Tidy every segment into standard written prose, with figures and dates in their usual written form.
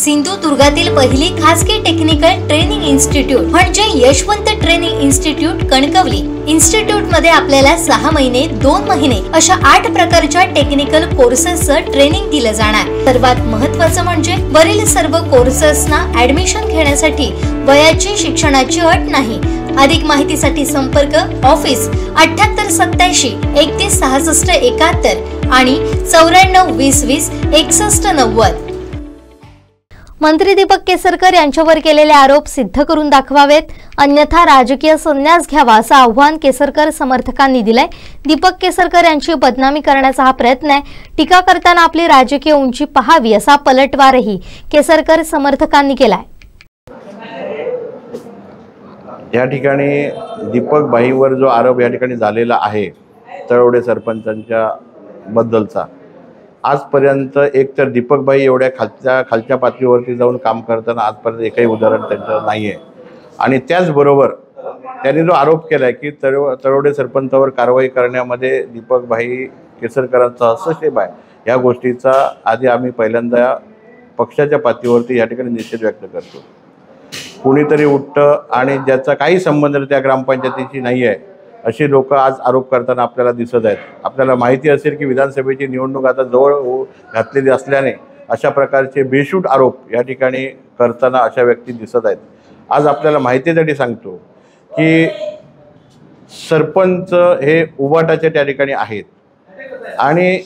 सिंधुदुर्गातील पहिली खासगी technical training institute म्हणजे Yashwant training institute Kankavli. Institute मध्ये आपल्याला 6 महिने 2 महिने अशा 8 प्रकारच्या टेक्निकल कोर्सेसचं ट्रेनिंग दिलं जाणार। सर्वात महत्त्वाचं म्हणजे वरील सर्व कोर्सेसना ऍडमिशन घेण्यासाठी वयाची शिक्षणाची अट नाही। अधिक माहितीसाठी संपर्क ऑफिस 78 87 31 66 71 आणि 94 20 20 61 90। मंत्री दीपक केसरकर यांच्यावर केलेले आरोप सिद्ध करून दाखवावेत, अन्यथा राजकीय संन्यास घ्यावा असं आव्हान केसरकर समर्थकांनी दिलंय। दीपक केसरकर यांची बदनामी करण्याचा हा प्रयत्न आहे। टीका करताना आपली राजकीय उंची पाहावी असा पलटवारही केसरकर समर्थकांनी केलाय। या ठिकाणी दीपक भाईवर जो आरोप या ठिकाणी झालेला आहे तळवडे सरपंचांच्या बद्दलचा, आजपर्यंत एकतर दीपक भाई एवढ्या खालच्या पातळीवरती जाऊन काम करताना आजपर्यंत एकही उदाहरण त्यांचं नाही आहे। आणि त्याचबरोबर त्यांनी जो आरोप केला आहे की तळवडे सरपंचावर कारवाई करण्यामध्ये दीपक भाई केसरकरांचा हस्तक्षेप आहे, या गोष्टीचा आधी आम्ही पहिल्यांदा पक्षाच्या पातळीवरती या ठिकाणी निषेध व्यक्त करतो। कुणीतरी उठतं आणि ज्याचा काही संबंध त्या ग्रामपंचायतीशी नाही आहे अशी लोक आज आरोप करताना आपल्याला दिसत आहेत। आपल्याला माहिती असेल की विधानसभेची निवडणूक आता जवळ घातलेली असल्याने अशा प्रकारचे बेशूट आरोप या ठिकाणी करताना अशा व्यक्ती दिसत आहेत। आज आपल्याला माहितीसाठी सांगतो की सरपंच हे उबाटाचे त्या ठिकाणी आहेत आणि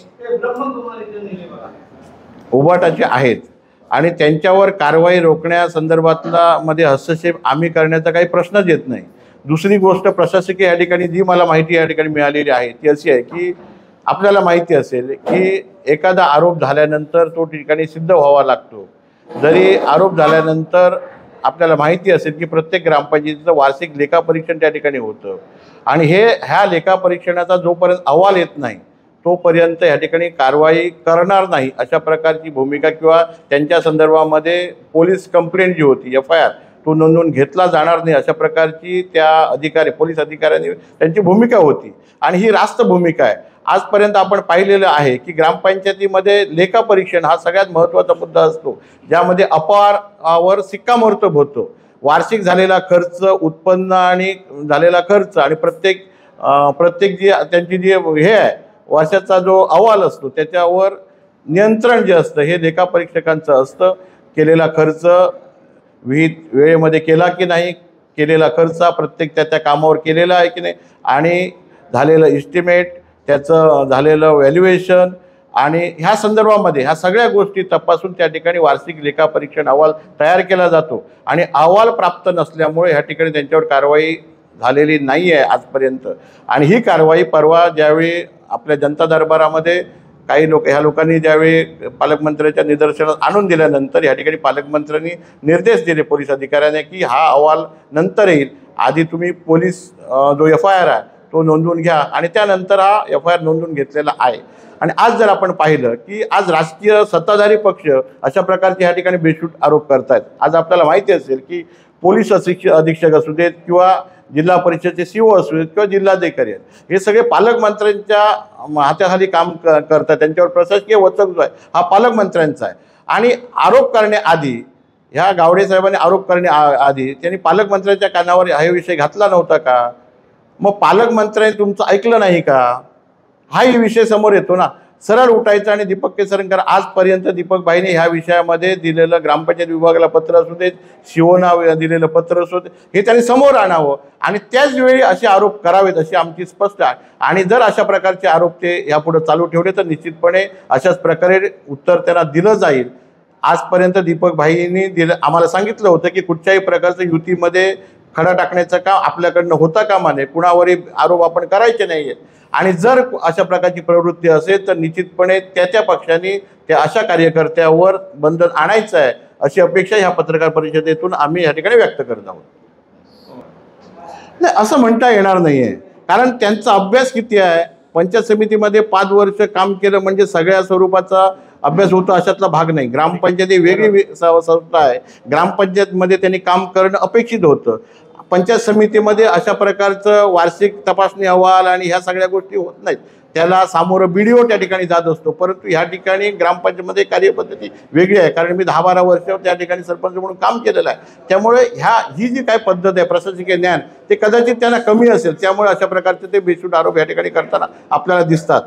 उबाटाचे आहेत आणि त्यांच्यावर कारवाई रोखण्यासंदर्भातला मध्ये हस्तक्षेप आम्ही करण्याचा काही प्रश्नच येत नाही। दुसरी गोष्ट, प्रशासकीय या ठिकाणी जी मला माहिती या ठिकाणी मिळालेली आहे ती अशी आहे की आपल्याला माहिती असेल की एखादा आरोप झाल्यानंतर तो ठिकाणी सिद्ध व्हावा लागतो। जरी आरोप झाल्यानंतर आपल्याला माहिती असेल की प्रत्येक ग्रामपंचायतीचं वार्षिक लेखापरीक्षण त्या ठिकाणी होतं आणि ह्या लेखापरीक्षणाचा जोपर्यंत अहवाल येत नाही तोपर्यंत या ठिकाणी कारवाई करणार नाही अशा प्रकारची भूमिका किंवा त्यांच्या संदर्भामध्ये पोलीस कंप्लेंट जी होती FIR तो नोंदवून घेतला जाणार नाही अशा प्रकारची त्या पोलीस अधिकाऱ्यांनी त्यांची भूमिका होती आणि ही रास्त भूमिका आहे। आजपर्यंत आपण पाहिलेलं आहे की ग्रामपंचायतीमध्ये लेखापरीक्षण हा सगळ्यात महत्त्वाचा मुद्दा असतो, ज्यामध्ये अपारवर शिक्कामोर्तब होतो। वार्षिक झालेला खर्च, उत्पन्न आणि झालेला खर्च आणि प्रत्येक जी त्यांची जी हे आहे वर्षाचा जो अहवाल असतो त्याच्यावर नियंत्रण जे असतं हे लेखापरीक्षकांचं असतं। केलेला खर्च विहित वेळेमध्ये केला की नाही, केलेला खर्च प्रत्येक त्या कामावर केलेला आहे की नाही आणि झालेलं इस्टिमेट, त्याचं झालेलं व्हॅल्युएशन आणि ह्या संदर्भामध्ये ह्या सगळ्या गोष्टी तपासून त्या ठिकाणी वार्षिक लेखापरीक्षण अहवाल तयार केला जातो आणि अहवाल प्राप्त नसल्यामुळे ह्या ठिकाणी त्यांच्यावर कारवाई झालेली नाही आहे आजपर्यंत। आणि ही कारवाई परवा ज्यावेळी आपल्या जनता दरबारामध्ये काही लोक ह्या लोकांनी ज्यावेळी पालकमंत्र्यांच्या निदर्शनास आणून दिल्यानंतर या ठिकाणी पालकमंत्र्यांनी निर्देश दिले पोलीस अधिकाऱ्यांना की हा अहवाल नंतर येईल, आधी तुम्ही पोलीस जो FIR आहे तो नोंदवून घ्या आणि त्यानंतर हा FIR नोंदवून घेतलेला आहे। आणि आज जर आपण पाहिलं की आज राजकीय सत्ताधारी पक्ष अशा प्रकारचे ह्या ठिकाणी बेशूट आरोप करतायत। आज आपल्याला माहिती असेल की पोलीस अधीक्षक असू देत किंवा जिल्हा परिषदेचे CO असू देत किंवा जिल्हाधिकारी आहेत, हे सगळे पालकमंत्र्यांच्या हाताखाली काम करतात। त्यांच्यावर प्रशासकीय वचक जो आहे हा पालकमंत्र्यांचा आहे आणि आरोप करण्याआधी ह्या गावडे साहेबांनी आरोप करण्याआधी त्यांनी पालकमंत्र्यांच्या कानावर हा विषय घातला नव्हता का? मग पालकमंत्र्यांनी तुमचं ऐकलं नाही का? हाही विषय समोर येतो ना। सरळ उठायचं आणि दीपक केसरकर आजपर्यंत दीपक भाईने ह्या विषयामध्ये दिलेलं ग्रामपंचायत विभागाला पत्र असू देत, शिवना दिलेलं पत्र असू देत, हे त्यांनी समोर आणावं आणि त्याच वेळी असे आरोप करावेत अशी आमची स्पष्ट आहे। आणि जर अशा प्रकारचे आरोप ते यापुढे चालू ठेवले तर निश्चितपणे अशाच प्रकारे उत्तर त्यांना दिलं जाईल। आजपर्यंत दीपक भाईंनी आम्हाला सांगितलं होतं की कुठच्याही प्रकारचं युतीमध्ये खडा टाकण्याचं काम आपल्याकडनं होता कामा नये, कुणावरही आरोप आपण करायचे नाही आहेत आणि जर अशा प्रकारची प्रवृत्ती असेल तर निश्चितपणे त्या पक्षाने त्या अशा कार्यकर्त्यावर बंधन आणायचं आहे अशी अपेक्षा ह्या पत्रकार परिषदेतून आम्ही या ठिकाणी व्यक्त करत आहोत। नाही असं म्हणता येणार नाही आहे, कारण त्यांचा अभ्यास किती आहे। पंचायत समितीमध्ये 5 वर्ष काम केलं म्हणजे सगळ्या स्वरूपाचा अभ्यास होतो अशातला भाग नाही। ग्रामपंचायत ही वेगळी संस्था आहे, ग्रामपंचायतमध्ये त्यांनी काम करणं अपेक्षित होतं। पंचायत समितीमध्ये अशा प्रकारचं वार्षिक तपासणी अहवाल आणि ह्या सगळ्या गोष्टी होत नाहीत। त्याला सामोरं BDO त्या ठिकाणी जात असतो, परंतु ह्या ठिकाणी ग्रामपंचायतमध्ये कार्यपद्धती वेगळी आहे, कारण मी 10-12 वर्ष त्या ठिकाणी सरपंच म्हणून काम केलेलं आहे. त्यामुळे ही जी काय पद्धत आहे प्रशासकीय ज्ञान ते कदाचित त्यांना कमी असेल, त्यामुळे अशा प्रकारचे ते बेशुद्ध आरोप या ठिकाणी करताना आपल्याला दिसतात.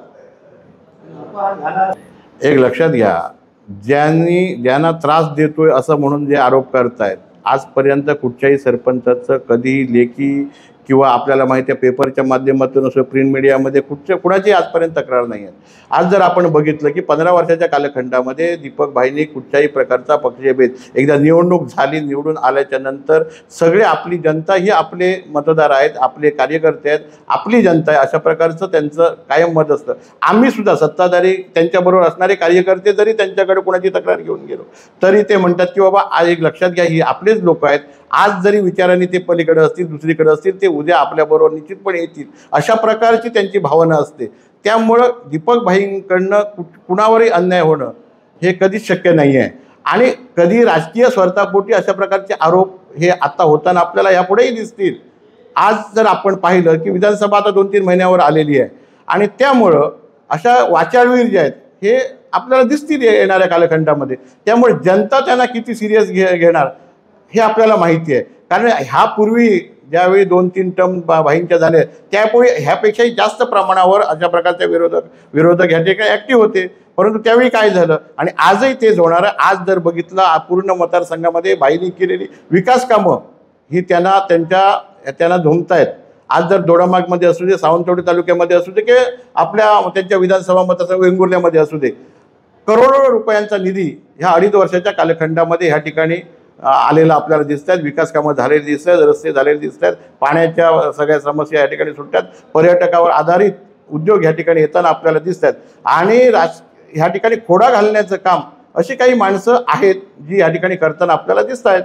एक लक्षात घ्या, ज्यांना त्रास देतोय असं म्हणून जे आरोप करतायत, आजपर्यंत कुठच्याही सरपंचाचं कधीही लेखी किंवा आपल्याला माहिती आहे पेपरच्या माध्यमातून असं प्रिंट मीडियामध्ये कुणाची आजपर्यंत तक्रार नाही आहे. आज जर आपण बघितलं की 15 वर्षाच्या कालखंडामध्ये दीपक भाईंनी कुठच्याही प्रकारचा पक्षभेद, एकदा निवडणूक झाली, निवडून आल्याच्या नंतर सगळे आपली जनता ही आपले मतदार आहेत, आपले कार्यकर्ते आहेत, आपली जनता आहे, अशा प्रकारचं त्यांचं कायम मत असतं. आम्ही सुद्धा सत्ताधारी त्यांच्याबरोबर असणारे कार्यकर्ते जरी त्यांच्याकडे कुणाची तक्रार घेऊन गेलो तरी ते म्हणतात की बाबा आज एक लक्षात घ्या, ही आपलेच लोक आहेत, आज जरी विचारांनी ते पलीकडे असतील, दुसरीकडे असतील, ते उद्या आपल्याबरोबर निश्चितपणे येतील, अशा प्रकारची त्यांची भावना असते. त्यामुळं दीपक भाईंकडनं कुणावरही अन्याय होणं हे कधीच शक्य नाही आहे. आणि कधी राजकीय स्वार्थापोटी अशा प्रकारचे आरोप हे आता होताना आपल्याला यापुढेही दिसतील. आज जर आपण पाहिलं की विधानसभा आता 2-3 महिन्यावर आलेली आहे आणि त्यामुळं अशा वाचाळवीर जे आहेत हे आपल्याला दिसतील येणाऱ्या कालखंडामध्ये. त्यामुळे जनता त्यांना किती सिरियस घेणार हे आपल्याला माहिती आहे, कारण ह्यापूर्वी ज्यावेळी 2-3 टर्म भाईंच्या झाल्या त्यापूर्वी ह्यापेक्षाही जास्त प्रमाणावर अशा प्रकारचे विरोधक ह्या ठिकाणी ॲक्टिव्ह होते. परंतु त्यावेळी काय झालं आणि आजही तेच होणार आहे. आज जर बघितलं पूर्ण मतदारसंघामध्ये भाईंनी केलेली विकास कामं ही त्यांना झोंबतायत. आज जर दोडामार्गमध्ये असू दे, सावंतवाडी तालुक्यामध्ये असू दे, की त्यांच्या विधानसभा मतदारसंघ वेंगुर्ल्यामध्ये असू दे, करोडो रुपयांचा निधी ह्या 2.5 वर्षाच्या कालखंडामध्ये ह्या ठिकाणी आलेला आपल्याला दिसत आहेत. विकास कामं झालेली दिसत आहेत, रस्ते झालेले दिसत आहेत, पाण्याच्या सगळ्या समस्या या ठिकाणी सुटतात, पर्यटकावर आधारित उद्योग ह्या ठिकाणी येताना आपल्याला दिसत आहेत. आणि ह्या ठिकाणी खोडा घालण्याचं काम अशी काही माणसं आहेत जी या ठिकाणी करताना आपल्याला दिसत आहेत.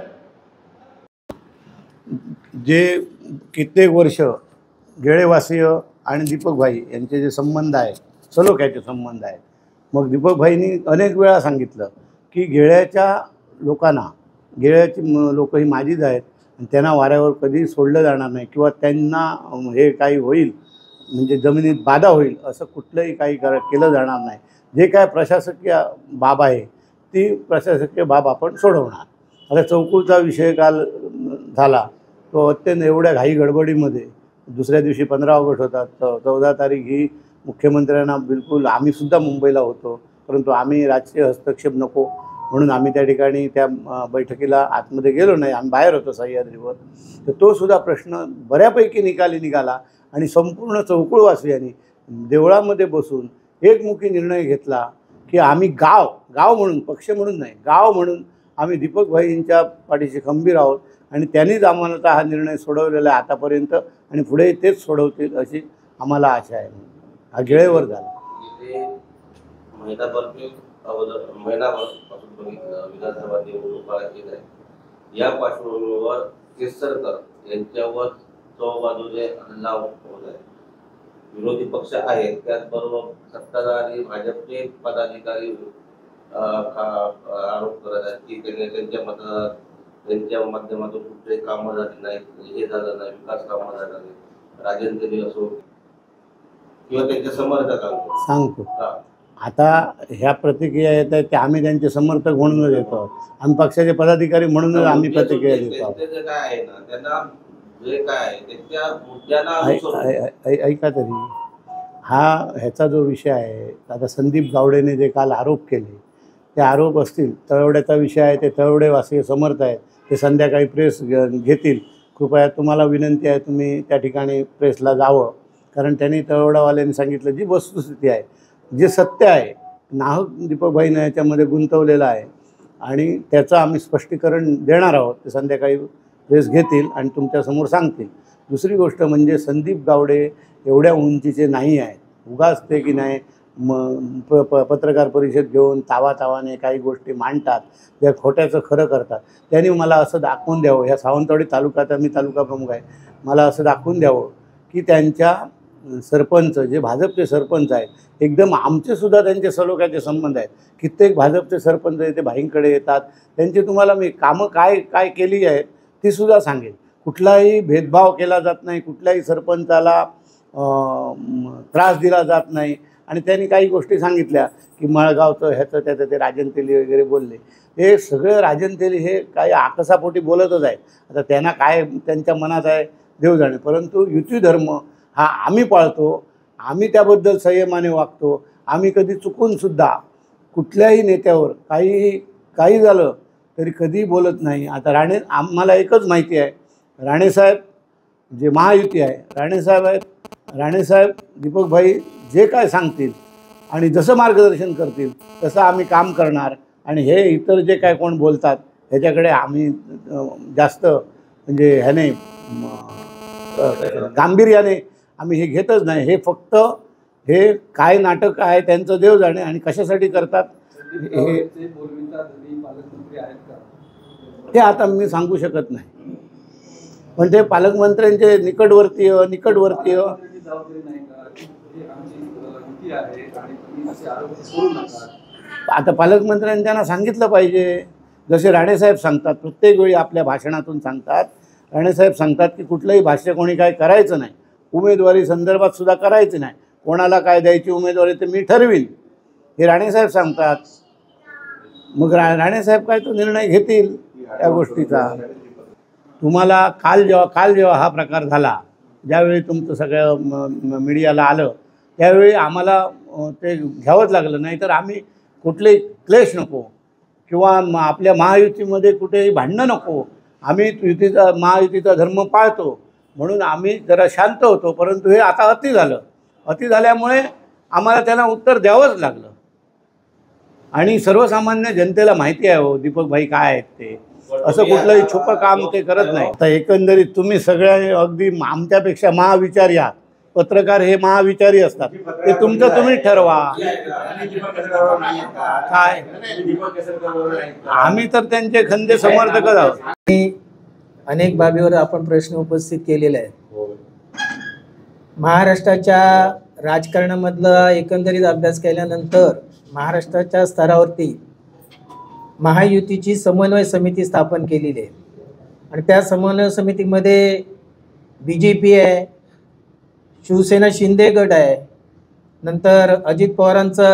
जे कित्येक वर्ष गेळेवासीय आणि दीपक भाई यांचे जे संबंध आहेत, सलोख्याचे संबंध आहेत, मग दीपक भाईंनी अनेक वेळा सांगितलं की गेळ्याच्या लोकांना, गेळ्याची लोक ही माझीच आहेत आणि त्यांना वाऱ्यावर कधी सोडलं जाणार नाही किंवा त्यांना हे काही होईल म्हणजे जमिनीत बाधा होईल असं कुठलंही काही केलं जाणार नाही. जे काय प्रशासकीय बाब आहे ती प्रशासकीय बाब आपण सोडवणार. आता चौकुलचा विषय काल झाला, तो अत्यंत एवढ्या घाई गडबडीमध्ये दुसऱ्या दिवशी 15 ऑगस्ट होता, 14 तारीख ही मुख्यमंत्र्यांना बिलकुल, आम्हीसुद्धा मुंबईला होतो परंतु आम्ही राजकीय हस्तक्षेप नको म्हणून आम्ही त्या ठिकाणी त्या बैठकीला आतमध्ये गेलो नाही, आम्ही बाहेर होतो सह्याद्रीवर. तर तो सुद्धा प्रश्न बऱ्यापैकी निकाला आणि संपूर्ण चौकुळवासियांनी देवळामध्ये बसून एकमुखी निर्णय घेतला की आम्ही गाव म्हणून, पक्ष म्हणून नाही, गाव म्हणून आम्ही दीपक भाईंच्या पाठीशी खंबीर आहोत आणि त्यांनीच आम्हाला हा निर्णय सोडवलेला आहे आतापर्यंत आणि पुढे तेच सोडवतील अशी आम्हाला आशा आहे. हा गेळेवर झाला. महिनाभरापासून बघितलं विधानसभा निवडणुका येत आहे, या पार्श्वभूमीवर केसरकर यांच्यावर चौबाजूने हल्ला होत आहे. विरोधी पक्ष आहेत, त्याचबरोबर सत्ताधारी भाजपचे पदाधिकारी आरोप करत आहेत की त्यांच्या माध्यमातून कुठलेही कामं झाली नाही, हे झालं नाही, विकास कामं झालं नाही. राजेंद्र असो किंवा त्यांच्या समर्थकांना सांगतो, आता ह्या प्रतिक्रिया येत आहेत त्या आम्ही त्यांचे समर्थक म्हणूनच देतो, आम्ही पक्षाचे पदाधिकारी म्हणूनच आम्ही प्रतिक्रिया देतो. ऐका तरी, ह्याचा जो विषय आहे, आता संदीप गावडेने जे काल आरोप केले ते आरोप असतील, तळवड्याचा विषय आहे, ते तळवडेवासी समर्थ आहेत, ते संध्याकाळी प्रेस घेतील. कृपया तुम्हाला विनंती आहे, तुम्ही त्या ठिकाणी प्रेसला जावं, कारण त्यांनी तळवडावाल्यांनी सांगितलं जी वस्तुस्थिती आहे, जे सत्य आहे, नाहक दीपक भाईंना याच्यामध्ये गुंतवलेलं आहे आणि त्याचं आम्ही स्पष्टीकरण देणार आहोत. ते संध्याकाळी प्रेस घेतील आणि तुमच्यासमोर सांगतील. दुसरी गोष्ट म्हणजे संदीप गावडे एवढ्या उंचीचे नाही आहेत, उगाच ते की नाही पत्रकार परिषद घेऊन तावाने काही गोष्टी मांडतात, त्या खोट्याचं खरं करतात. त्यांनी मला असं दाखवून द्यावं, ह्या सावंतवाडी तालुक्याचा मी तालुका प्रमुख आहे, मला असं दाखवून द्यावं की त्यांच्या सरपंच, जे भाजपचे सरपंच आहेत, एकदम आमचेसुद्धा त्यांचे सलोख्याचे संबंध आहेत. कित्येक भाजपचे सरपंच ते भाईंकडे येतात, त्यांची तुम्हाला मी कामं काय केली आहेत ती सुद्धा सांगेल. कुठलाही भेदभाव केला जात नाही, कुठल्याही सरपंचाला त्रास दिला जात नाही. आणि त्यांनी काही गोष्टी सांगितल्या की मळगावचं ह्याचं त्याचं ते राजन तेली वगैरे बोलले. हे सगळं राजन तेली हे काही आकसापोटी बोलतच आहे. आता त्यांना काय त्यांच्या मनात आहे देव जाणे. परंतु युती धर्म हा आम्ही पाळतो, आम्ही त्याबद्दल संयमाने वागतो. आम्ही कधी चुकूनसुद्धा कुठल्याही नेत्यावर काही झालं तरी कधी बोलत नाही. आता आम्हाला एकच माहिती आहे, राणेसाहेब जे महायुती आहे, राणेसाहेब आहेत, राणेसाहेब दीपकभाई जे काय सांगतील आणि जसं मार्गदर्शन करतील तसं आम्ही काम करणार. आणि हे इतर जे काय कोण बोलतात ह्याच्याकडे आम्ही जास्त म्हणजे ह्याने गांभीर्याने आम्ही हे घेतच नाही. हे फक्त हे काय नाटक आहे त्यांचं देव जाणे आणि कशासाठी करतात हे आता मी सांगू शकत नाही. पण ते पालकमंत्र्यांचे निकटवर्तीय आता पालकमंत्र्यांनी त्यांना सांगितलं पाहिजे. जसे राणेसाहेब सांगतात, प्रत्येक वेळी आपल्या भाषणातून सांगतात, राणेसाहेब सांगतात की कुठलंही भाष्य कोणी काय करायचं नाही, उमेदवारी संदर्भात सुद्धा करायचं नाही, कोणाला काय द्यायची उमेदवारी ते मी ठरवीन, हे राणेसाहेब सांगतात. मग राणेसाहेब काय तो निर्णय घेतील त्या गोष्टीचा. तुम्हाला काल जेव्हा हा प्रकार झाला, ज्यावेळी तुमचं सगळं मीडियाला आलं त्यावेळी आम्हाला ते घ्यावंच लागलं. नाही तर आम्ही कुठलेही क्लेश नको किंवा आपल्या महायुतीमध्ये कुठेही भांडणं नको. आम्ही महायुतीचा धर्म पाळतो म्हणून आम्ही जरा शांत होतो. परंतु हे आता अति झाल्यामुळे आम्हाला त्यांना उत्तर द्यावंच लागलं. आणि सर्वसामान्य जनतेला माहिती आहे हो दीपकभाई काय आहेत ते, असं कुठलंही छुपं काम ते करत नाही. आता एकंदरीत तुम्ही सगळ्या अगदी आमच्यापेक्षा महाविचारी आहात. पत्रकार हे महाविचारी असतात, ते तुमचं तुम्ही ठरवा. काय आम्ही तर त्यांचे खंदे समर्थकच आहोत. अनेक बाबीवर आपण प्रश्न उपस्थित केलेले आहेत. महाराष्ट्राच्या राजकारणामधला एकंदरीत अभ्यास केल्यानंतर महाराष्ट्राच्या स्तरावरती महायुतीची समन्वय समिती स्थापन केलेली आहे. आणि त्या समन्वय समितीमध्ये BJP आहे, शिवसेना शिंदे गट आहे, नंतर अजित पवारांचा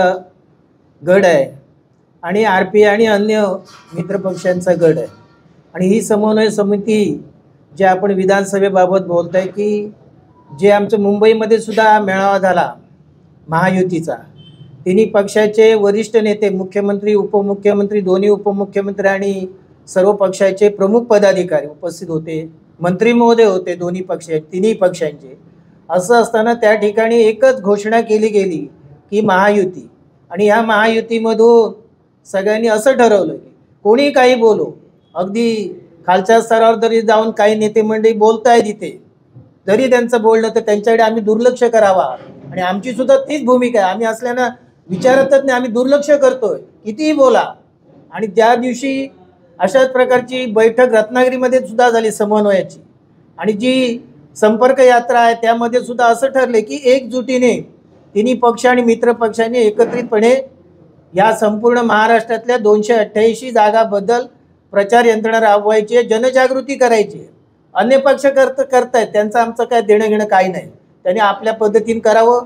गट आहे आणि RP आणि अन्य मित्रपक्षांचा गट आहे. आणि ही समन्वय समिती जे आपण विधानसभेबाबत बोलत आहे की जे आमचं मुंबईमध्ये सुद्धा मेळावा झाला महायुतीचा, तिन्ही पक्षाचे वरिष्ठ नेते, मुख्यमंत्री, उपमुख्यमंत्री, दोन्ही उपमुख्यमंत्री आणि सर्व पक्षाचे प्रमुख पदाधिकारी उपस्थित होते, मंत्री महोदय होते तिन्ही पक्षांचे. असं असताना त्या ठिकाणी एकच घोषणा केली गेली की महायुती. आणि ह्या महायुतीमधून सगळ्यांनी असं ठरवलं की कोणी काही बोलो, अगदी खालच्या स्तरावर जरी जाऊन काही नेते मंडळी बोलतायत इथे, जरी त्यांचं बोललं तर त्यांच्याकडे आम्ही दुर्लक्ष करावा. आणि आमची सुद्धा तीच भूमिका आहे. आम्ही असल्यानं विचारतच नाही, आम्ही दुर्लक्ष करतोय, कितीही बोला. आणि त्या दिवशी अशाच प्रकारची बैठक रत्नागिरीमध्ये सुद्धा झाली समन्वयाची. आणि जी संपर्क यात्रा आहे त्यामध्ये सुद्धा असं ठरले की एकजुटीने तिन्ही पक्ष आणि मित्र पक्षांनी एकत्रितपणे या संपूर्ण महाराष्ट्रातल्या 288 जागाबद्दल प्रचार यंत्रणा राबवायची, जनजागृती करायची. अन्य पक्ष करतायत, त्यांचं आमचं काय देणं घेणं काही नाही, त्यांनी आपल्या पद्धतीने करावं.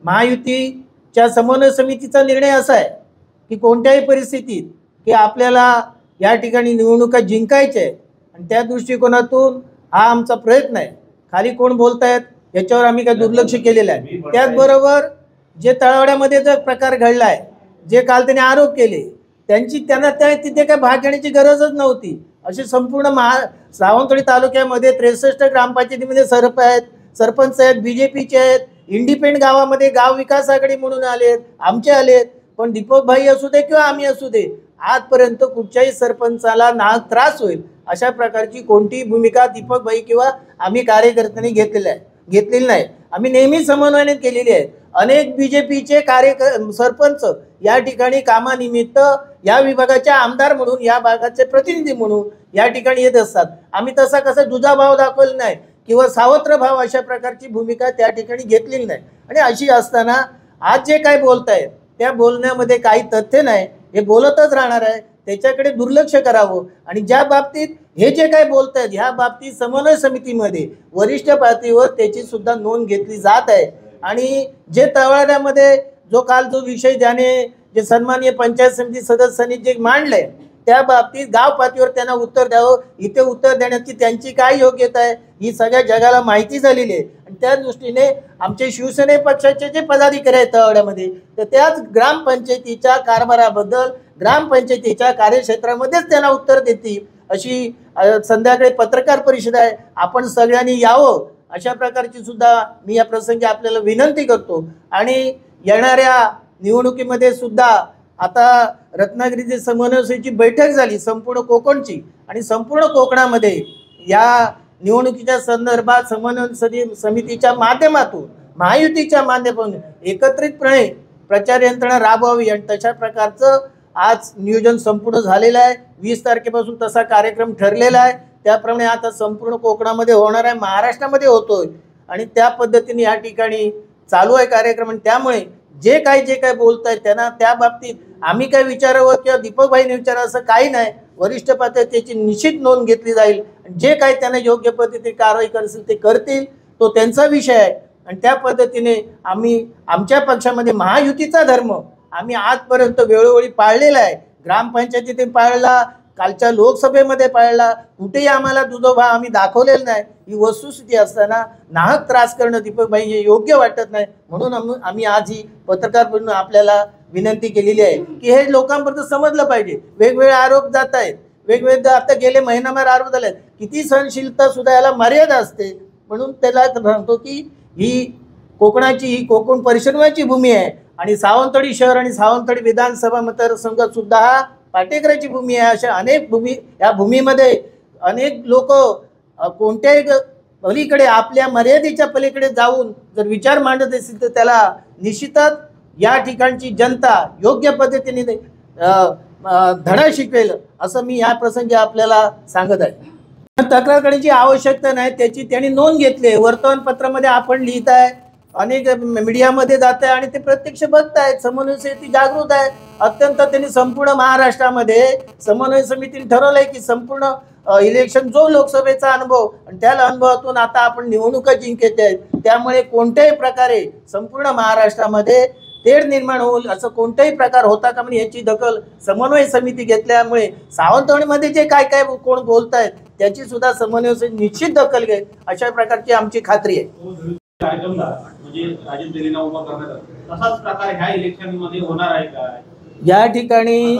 महायुतीच्या समन्वय समितीचा निर्णय असा आहे की कोणत्याही परिस्थितीत की आपल्याला या ठिकाणी निवडणुका जिंकायच्या आहेत आणि त्या दृष्टिकोनातून हा आमचा प्रयत्न आहे. खाली कोण बोलतायत याच्यावर आम्ही काय दुर्लक्ष केलेलं आहे. त्याचबरोबर जे तळावड्यामध्ये जो प्रकार घडला आहे, जे काल त्यांनी आरोप केले, त्यांना तिथे काय भाग घेण्याची गरजच नव्हती. असे संपूर्ण सावंतवाडी तालुक्यामध्ये 63 ग्रामपंचायतीमध्ये सरपंच आहेत, BJPचे आहेत, इंडिपेंडंट गावामध्ये गाव विकास आघाडी म्हणून आलेत, आमचे आलेत. पण दीपकभाई असू दे किंवा आम्ही असू दे, आजपर्यंत कुठच्याही सरपंचाला त्रास होईल अशा प्रकारची कोणतीही भूमिका दीपकभाई किंवा आम्ही कार्यकर्त्यांनी घेतलेली नाही. आम्ही नेहमी समन्वयाने केलेली आहे. अनेक BJPचे सरपंच या ठिकाणी कामानिमित्त या विभागाचे आमदार म्हणून, या भागाचे प्रतिनिधी म्हणून या ठिकाणी येत असतात. आम्ही तसा कसा दुजाभाव दाखवला नाही किंवा सावत्र भाव अशा प्रकारची भूमिका त्या ठिकाणी घेतलेली नाही. आणि अशी असताना आज जे काय बोलतायत त्या बोलण्यामध्ये काही तथ्य नाही, हे बोलतच राहणार आहे. त्याच्याकडे दुर्लक्ष करावं आणि ज्या बाबतीत हे जे काय बोलतायत ह्या बाबतीत समन्वय समितीमध्ये वरिष्ठ पातळीवर त्याची सुद्धा नोंद घेतली जात आहे। आणि जे तळागाळामध्ये जो काल जो विषय ज्याने जे सन्माननीय पंचायत समिती सदस्यांनी जे मांडलंय त्या बाबतीत गाव पातळीवर त्यांना उत्तर द्यावं। इथे उत्तर देण्याची त्यांची काय योग्यता आहे ही सगळ्या जगाला माहिती झालेली आहे आणि त्या दृष्टीने आमचे शिवसेने पक्षाचे जे पदाधिकारी आहेत तळागाळामध्ये तर त्याच ग्रामपंचायतीच्या कारभाराबद्दल ग्रामपंचायतीच्या कार्यक्षेत्रामध्येच त्यांना उत्तर देतील अशी संध्याकाळी पत्रकार परिषद आहे। आपण सगळ्यांनी यावं अशा प्रकारची सुद्धा मी या प्रसंगी आपल्याला विनंती करतो। आणि येणाऱ्या निवडणुकीमध्ये सुद्धा आता रत्नागिरीची समन्वय समितीची बैठक झाली संपूर्ण कोकणची आणि संपूर्ण कोकणामध्ये या निवडणुकीच्या संदर्भात समन्वय समितीच्या माध्यमातून महायुतीच्या माध्यमातून एकत्रितपणे प्रचार यंत्रणा राबवावी आणि तशा प्रकारचं आज नियोजन संपूर्ण झालेलं आहे। 20 तारखेपासून तसा कार्यक्रम ठरलेला आहे। त्याप्रमाणे आता संपूर्ण कोकणामध्ये होणार आहे, महाराष्ट्रामध्ये होतोय आणि त्या पद्धतीने या ठिकाणी चालू आहे कार्यक्रम। आणि त्यामुळे जे काय बोलतायत त्यांना त्या बाबतीत आम्ही काय विचारावं किंवा दीपक भाईने विचारावं असं काही नाही। वरिष्ठ पातळीवर त्याची निश्चित नोंद घेतली जाईल आणि जे काही त्यांना योग्य पद्धतीने कारवाई करतील ते करतील, तो त्यांचा विषय आहे। आणि त्या पद्धतीने आम्ही आमच्या पक्षामध्ये महायुतीचा धर्म आम्ही आजपर्यंत वेळोवेळी पाळलेला आहे। ग्रामपंचायतीने पाळला, कालच्या लोकसभेमध्ये पाळला, कुठेही आम्हाला दुजोबा आम्ही दाखवलेला नाही। ही वस्तुस्थिती असताना नाहक त्रास करणं दीपक भाई हे योग्य वाटत नाही। म्हणून आम्ही आज ही पत्रकार म्हणून आपल्याला विनंती केलेली आहे की हे लोकांपर्यंत समजलं पाहिजे। वेगवेगळे आरोप जात आहेत, वेगवेगळे आता गेले महिनाभर आरोप झाले, किती सहनशीलता सुद्धा याला मर्यादा असते। म्हणून त्याला सांगतो की ही कोकणाची ही कोकण परिश्रमाची भूमी आहे आणि सावंतवाडी शहर आणि सावंतवाडी विधानसभा मतदारसंघात सुद्धा हा पाटेकराची भूमी आहे। अशा अनेक भूमी या भूमीमध्ये अनेक लोक कोणत्याही पलीकडे आपल्या मर्यादेच्या पलीकडे जाऊन जर विचार मांडत असतील तर त्याला निश्चितच या ठिकाणची जनता योग्य पद्धतीने धडा शिकवेल असं मी या प्रसंगी आपल्याला सांगत आहे। तक्रार करण्याची आवश्यकता नाही, त्याची त्यांनी नोंद घेतली आहे। वर्तमानपत्रामध्ये आपण लिहित आहे, अनेक मीडियामध्ये जात आहे आणि ते प्रत्यक्ष बघतायत। समन्वय समिती जागृत आहे अत्यंत। त्यांनी संपूर्ण महाराष्ट्रामध्ये समन्वय समितीने ठरवलंय की संपूर्ण इलेक्शन जो लोकसभेचा अनुभव आणि त्या अनुभवातून आता आपण निवडणुका जिंकत आहेत, त्यामुळे कोणत्याही प्रकारे संपूर्ण महाराष्ट्रामध्ये तेढ निर्माण होईल असं कोणताही प्रकार होता का म्हणजे याची दखल समन्वय समिती घेतल्यामुळे सावंतवाडीमध्ये जे काय कोण बोलतायत त्याची सुद्धा समन्वय समिती निश्चित दखल घेईल अशा प्रकारची आमची खात्री आहे। म्हणजे राजन उभा करण्यात आला तसाच प्रकार ह्या इलेक्शन मध्ये होणार आहे का? या ठिकाणी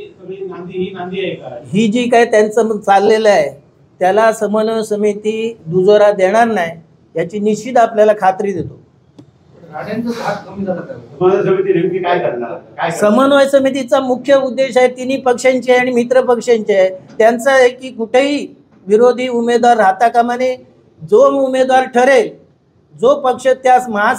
ही जी काय त्यांचं चाललेलं आहे त्याला समन्वय समिती दुजोरा देणार नाही याची निश्चित आपल्याला खात्री देतो। समन्वय समितीचा मुख्य उद्देश आहे तिन्ही पक्षांचे आणि मित्र पक्षांचे आहे। त्यांचा आहे की कुठेही विरोधी उमेदवार राहता कामा नये। जो उमेदवार ठरेल, जो पक्ष त्या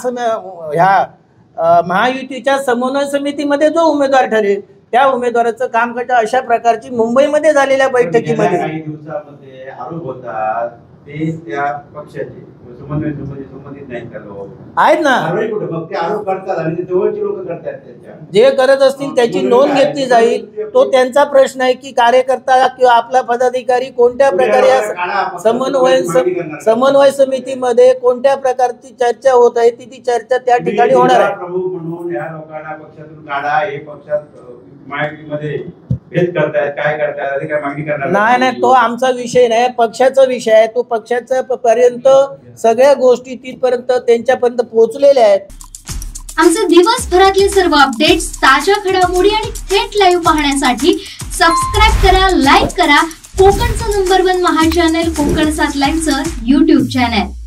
महायुतीच्या समन्वय समितीमध्ये जो उमेदवार ठरेल त्या उमेदवाराचं काम करता अशा प्रकारची मुंबईमध्ये झालेल्या बैठकीमध्ये काही दिवसामध्ये आरोप होतात ते त्या पक्षाचे समन्वय समिती संबंधित नाही आहेत ना, ते आरोप करतात आणि ते जवळचे लोक करतात। त्यांच्या जे करत असतील त्याची नोंद घेतली जाईल, तो त्यांचा प्रश्न आहे की कार्यकर्ता किंवा आपला पदाधिकारी कोणत्या प्रकारे समन्वय समितीमध्ये कोणत्या प्रकारची चर्चा होत आहे ती चर्चा त्या ठिकाणी होणार आहे। प्रमुख म्हणून या लोकांना पक्षातून काढा, हे पक्षात माहितीमध्ये भेद करतायत, काय करतायत, आधी काय मागणी करणार नाही, तो आमचा विषय नाही, पक्षाचा विषय आहे। तो पक्षाचा पर्यंत सगळ्या गोष्टी तिथपर्यंत त्यांच्यापर्यंत पोहोचलेल्या आहेत। आमचे दिवसभरातले सर्व अपडेट्स, ताज्या घडामोडी आणि थेट लाईव्ह पाहण्यासाठी सबस्क्राईब करा, लाईक करा कोकणचं नंबर 1 महा चॅनल कोकण 7 लाईव्हचं YouTube चॅनल।